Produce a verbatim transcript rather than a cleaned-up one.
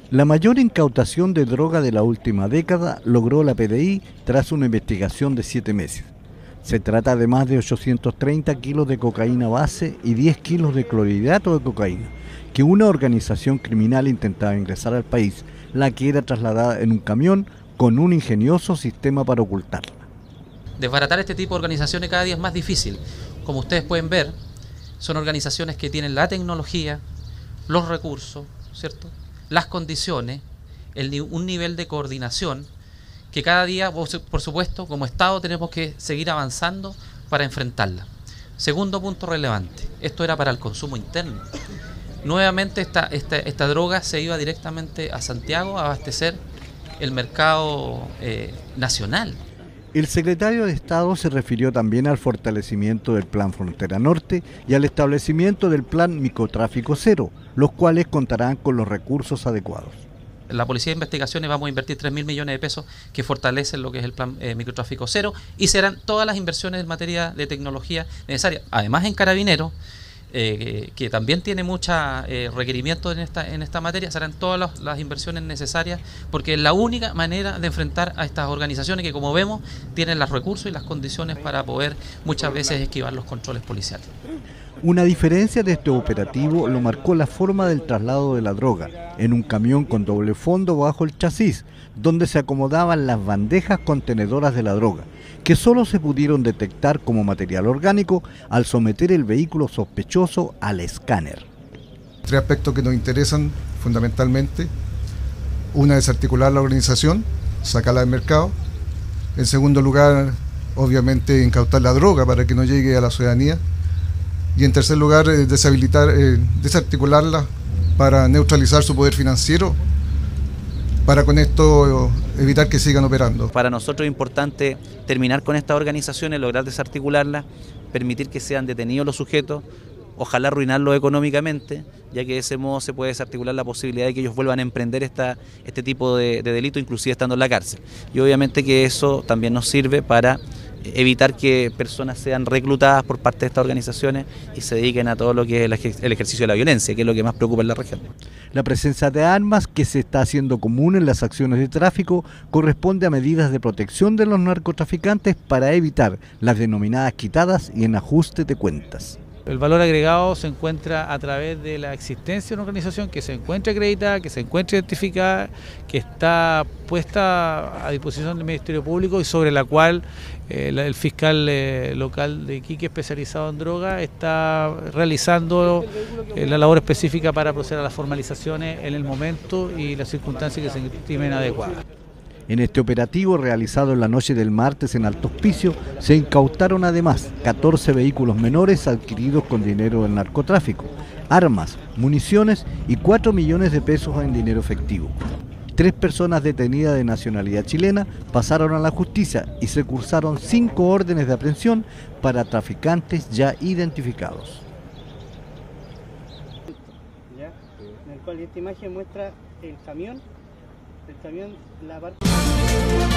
La mayor incautación de droga de la última década logró la P D I tras una investigación de siete meses. Se trata de más de ochocientos treinta kilos de cocaína base y diez kilos de clorhidrato de cocaína, que una organización criminal intentaba ingresar al país, la que era trasladada en un camión con un ingenioso sistema para ocultarla. Desbaratar este tipo de organizaciones cada día es más difícil. Como ustedes pueden ver, son organizaciones que tienen la tecnología, los recursos, ¿cierto?, las condiciones, el, un nivel de coordinación que cada día, por supuesto, como Estado tenemos que seguir avanzando para enfrentarla. Segundo punto relevante, esto era para el consumo interno. Nuevamente esta, esta, esta droga se iba directamente a Santiago a abastecer el mercado eh, nacional. El secretario de Estado se refirió también al fortalecimiento del Plan Frontera Norte y al establecimiento del Plan Microtráfico Cero, los cuales contarán con los recursos adecuados. En la Policía de Investigaciones vamos a invertir tres mil millones de pesos que fortalecen lo que es el Plan eh, Microtráfico Cero y serán todas las inversiones en materia de tecnología necesarias. Además, en Carabineros, Eh, que también tiene muchos eh, requerimientos en esta, en esta materia, serán todas las, las inversiones necesarias, porque es la única manera de enfrentar a estas organizaciones que, como vemos, tienen los recursos y las condiciones para poder muchas veces esquivar los controles policiales. Una diferencia de este operativo lo marcó la forma del traslado de la droga, en un camión con doble fondo bajo el chasis, donde se acomodaban las bandejas contenedoras de la droga, que solo se pudieron detectar como material orgánico al someter el vehículo sospechoso al escáner. Tres aspectos que nos interesan fundamentalmente: una, desarticular la organización, sacarla del mercado; en segundo lugar, obviamente, incautar la droga para que no llegue a la ciudadanía; y en tercer lugar, eh, deshabilitar, eh, desarticularla para neutralizar su poder financiero, para con esto evitar que sigan operando. Para nosotros es importante terminar con estas organizaciones, lograr desarticularlas, permitir que sean detenidos los sujetos, ojalá arruinarlos económicamente, ya que de ese modo se puede desarticular la posibilidad de que ellos vuelvan a emprender esta, este tipo de, de delito, inclusive estando en la cárcel. Y obviamente que eso también nos sirve para evitar que personas sean reclutadas por parte de estas organizaciones y se dediquen a todo lo que es el ejercicio de la violencia, que es lo que más preocupa en la región. La presencia de armas, que se está haciendo común en las acciones de tráfico, corresponde a medidas de protección de los narcotraficantes para evitar las denominadas quitadas y en ajuste de cuentas. El valor agregado se encuentra a través de la existencia de una organización que se encuentra acreditada, que se encuentra identificada, que está puesta a disposición del Ministerio Público y sobre la cual eh, el fiscal eh, local de Iquique, especializado en droga, está realizando eh, la labor específica para proceder a las formalizaciones en el momento y las circunstancias que se estimen adecuadas. En este operativo realizado en la noche del martes en Alto Hospicio, se incautaron además catorce vehículos menores adquiridos con dinero del narcotráfico, armas, municiones y cuatro millones de pesos en dinero efectivo. Tres personas detenidas de nacionalidad chilena pasaron a la justicia y se cursaron cinco órdenes de aprehensión para traficantes ya identificados. ¿Ya? En el cual esta imagen muestra el camión, el camión, la parte...